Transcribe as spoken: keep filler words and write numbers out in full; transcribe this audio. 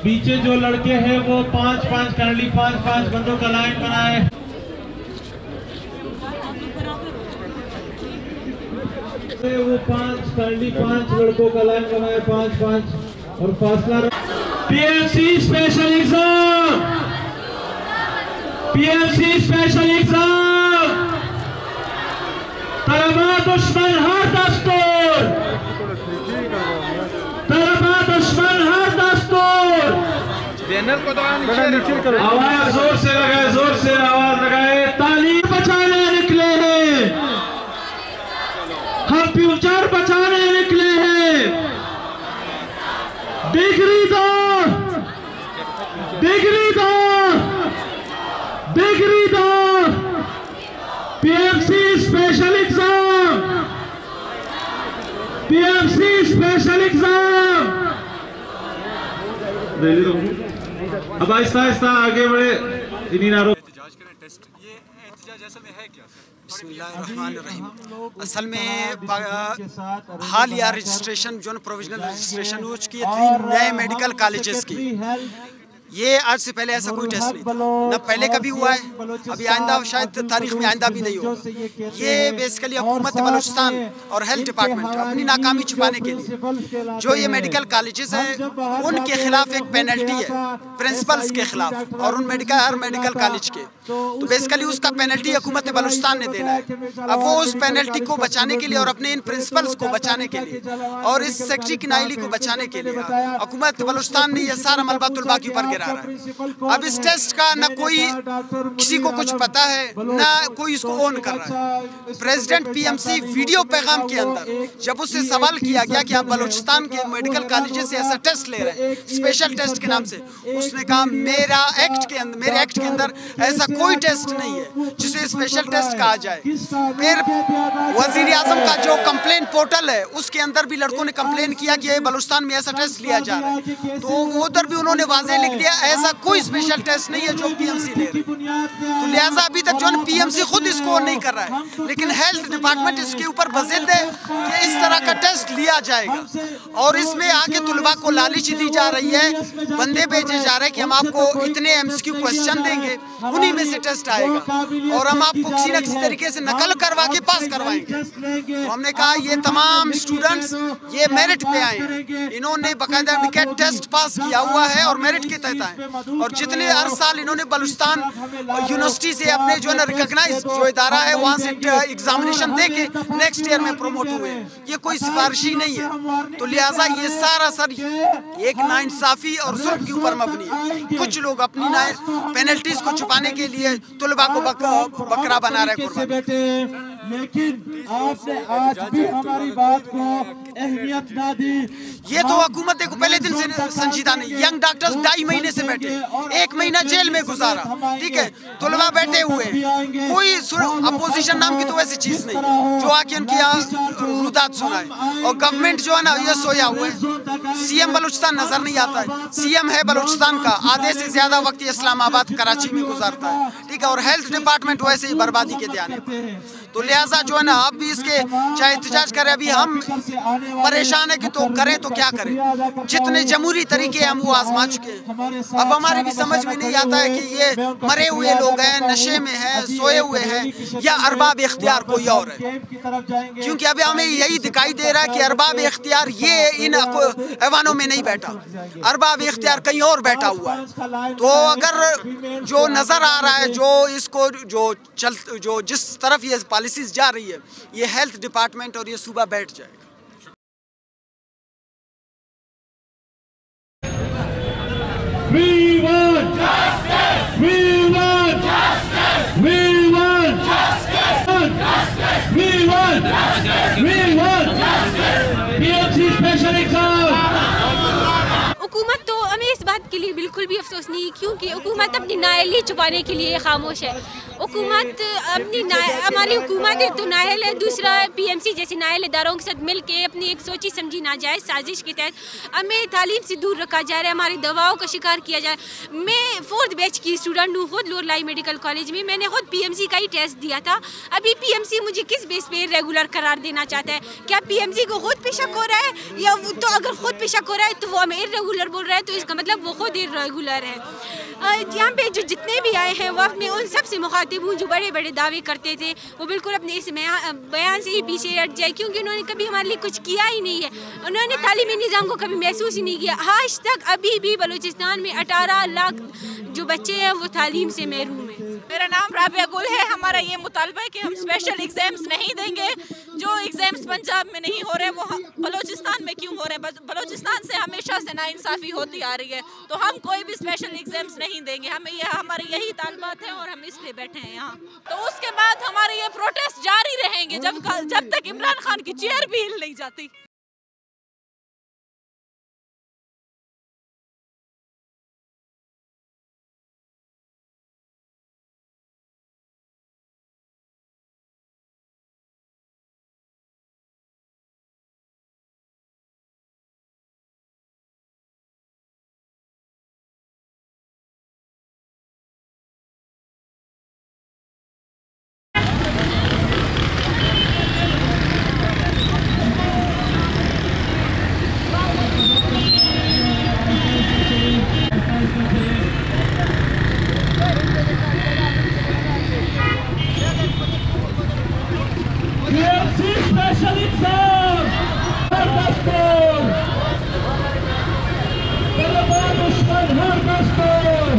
पीछे जो लड़के हैं वो पांच पांच करली पांच पांच बंदों का लाइन बनाए। वो पांच करली पांच लड़कों का लाइन बनाए, पांच पांच और फासला। PMC special exam, PMC special exam, तलबा दुश्मन हर दस्तूर, तलबा दुश्मन हर दस्तूर। बैनर को तो आवाज जोर से लगाए, जोर से आवाज लगाए। तालीम बचाने निकले हैं हम, फ्यूचर बचाने निकले हैं। डिग्री दो, डिग्री दो, डिग्री दो। PMC special exam, PMC special exam. अब आहिस्ता आहिस्ता आगे बढ़े। इन्हीं नारों बिस्मिल्लाहिर्रहमानिर्रहीम। असल में हाल या रजिस्ट्रेशन जो प्रोविजनल रजिस्ट्रेशन हो चुकी है तीन नए मेडिकल कॉलेजेस की। ये आज से पहले ऐसा कोई टेस्ट नहीं था, न पहले कभी हुआ है, अभी आइंदा शायद तारीख में आइंदा भी नहीं होगा। ये बेसिकली हुकूमत बलूचिस्तान और हेल्थ डिपार्टमेंट अपनी नाकामी छुपाने के लिए जो ये मेडिकल कॉलेजेस हैं उनके खिलाफ एक पेनल्टी है प्रिंसिपल्स के खिलाफ और उन मेडिकल हर मेडिकल कॉलेज के, तो बेसिकली उसका पेनल्टी हुकूमत बलूचिस्तान ने देना है। अब वो उस पेनल्टी को बचाने के लिए और अपने इन प्रिंसिपल्स को बचाने के लिए और इस सेक्रेटरी की नाइली को बचाने के लिए हुकूमत बलूचिस्तान ने यह सारा मलबा तुलबा के ऊपर गिरा रहा है। अब इस टेस्ट का न कोई किसी को कुछ पता है न कोई इसको ऑन कर रहा है। प्रेसिडेंट पीएमसी वीडियो पैगाम के अंदर जब उससे सवाल किया गया कि आप बलूचिस्तान के मेडिकल कॉलेजेस से ऐसा टेस्ट ले रहे हैं स्पेशल टेस्ट के नाम से, उसने कहा मेरा एक्ट के अंदर मेरे एक्ट के अंदर ऐसा कोई टेस्ट नहीं है जिसे स्पेशल टेस्ट कहा जाए। फिर वजीर आजम का जो कंप्लेन पोर्टल है उसके अंदर भी लड़कों ने कंप्लेन किया कि बलूचिस्तान में ऐसा टेस्ट लिया जा रहा है, तो उधर भी उन्होंने वाज़ेह लिख दिया ऐसा कोई स्पेशल टेस्ट नहीं है जो पीएमसी ले रही। तो लिहाजा अभी तक जो पीएमसी खुद इसको नहीं कर रहा है, लेकिन हेल्थ डिपार्टमेंट इसके ऊपर बज़िद है कि इस तरह का टेस्ट लिया जाएगा और इसमें आके तुलबा को लालच दी जा रही है, बंदे भेजे जा रहे हैं कि हम आपको इतने एमसीक्यू क्वेश्चन देंगे, उन्हीं में से टेस्ट आएगा और हम आपको किसी न किसी तरीके से नकल करवा के पास करवाएंगे। तो हमने कहा ये तमाम स्टूडेंट्स ये मेरिट पे आए हैं, इन्होंने बाकायदा विकेट टेस्ट पास किया हुआ है और मेरिट के तहत आए और जितने हर साल इन्होंने बलूचिस्तान यूनिवर्सिटी से अपने जो है ना रिकॉग्नाइज जो इदारा है वहाँ से एग्जामिनेशन दे के नेक्स्ट ईयर में प्रमोट हुए, ये कोई सिफारिशी नहीं है। तो लिहाजा ये सारा सर एक नाइंसाफी और जुल्म के ऊपर मबनी है। कुछ लोग अपनी पेनल्टीज को छुपाने के लिए तुलबा को बक, बकरा बना रहे हैं। लेकिन आपने आज भी हमारी बात को अहमियत ना दी। ये तो हुकूमत को पहले दिन से संजीदा नहीं। यंग डॉक्टर्स ढाई महीने से बैठे, एक महीना जेल में गुजारा, ठीक है, तुलबा बैठे हुए, कोई अपोजिशन नाम की तो वैसी चीज नहीं जो आके उनकी रुदात सुनाए। और गवर्नमेंट जो है ना ये सोया हुआ है, सीएम बलूचिस्तान नजर नहीं आता है। सीएम है बलूचिस्तान का, आधे से ज्यादा वक्त इस्लामाबाद कराची में गुजारता है, ठीक है, और हेल्थ डिपार्टमेंट वैसे ही बर्बादी के ध्यान पे। तो लिहाजा जो है ना अब भी इसके चाहे एहतजाज करें, अभी हम परेशान है कि तो करें तो क्या करें। जितने जमहूरी तरीके हम वो आजमा चुके हैं, अब हमारे भी समझ में नहीं आता है कि ये मरे हुए लोग हैं, नशे में हैं, सोए हुए हैं या अरबाब इख्तियार कोई और है। क्योंकि अभी हमें यही दिखाई दे रहा है कि अरबाब इख्तियार ये इन ऐवानों में नहीं बैठा, अरबाब इख्तियार कहीं और बैठा हुआ है। तो अगर जो नजर आ रहा है जो इसको जो चल जो जिस तरफ ये पॉलिसीज जा रही है, ये हेल्थ डिपार्टमेंट और ये सूबा बैठ जाएगा। We want justice. We want justice. We want justice. We want justice. We want justice. PMC special exam. हुकूमत तो हमें इस बात के लिए बिल्कुल भी अफसोस नहीं, क्योंकि हुकूमत अपनी नाअहली छुपाने के लिए खामोश है। हुकूमत अपनी हमारी हुकूमत एक तो नाअहल है, दूसरा पीएमसी जैसे नाअहल इदारों के साथ मिल के अपनी एक सोची समझी नाजायज़ साजिश के तहत हमें तालीम से दूर रखा जा रहा है, हमारी दवाओं का शिकार किया जाए। मैं फोर्थ बैच की स्टूडेंट हूँ खुद लोरलाई मेडिकल कॉलेज में, मैंने खुद पीएमसी का ही टेस्ट दिया था। अभी पीएमसी मुझे किस बेस पे रेगुलर करार देना चाहता है? क्या पीएमसी को खुद पे शक हो रहा है, या तो अगर खुद पे शक हो रहा है तो वो हमें इर्रेगुलर बोल रहा है, तो इसका मतलब वो खुद इर्रेगुलर है। यहाँ पे जो जितने भी आए हैं वक्त में उन सब से मुखातिब हूँ जो बड़े बड़े दावे करते थे, वो बिल्कुल अपने इस बयान से ही पीछे हट जाए, क्योंकि उन्होंने कभी हमारे लिए कुछ किया ही नहीं है। उन्होंने तालीमी निज़ाम को कभी महसूस ही नहीं किया। आज तक अभी भी बलूचिस्तान में अठारह लाख जो बच्चे हैं वो तालीम से महरूम हैं। मेरा नाम राबिया गुल है। हमारा ये मुतालबा है कि हम स्पेशल एग्जाम्स नहीं देंगे। जो एग्जाम्स पंजाब में नहीं हो रहे वो बलूचिस्तान में क्यों हो रहे हैं? बलूचिस्तान से हमेशा से नाइंसाफ़ी होती आ रही है, तो हम कोई भी स्पेशल एग्जाम्स नहीं देंगे। हमें यह हमारे यही तालबात हैं और हम इसलिए बैठे हैं यहाँ। तो उसके बाद हमारे ये प्रोटेस्ट जारी रहेंगे जब जब तक इमरान खान की चेयर भी हिल नहीं जाती। स्पेशल एग्जाम हर दस्तूर, दुश्मन हर दस्तूर।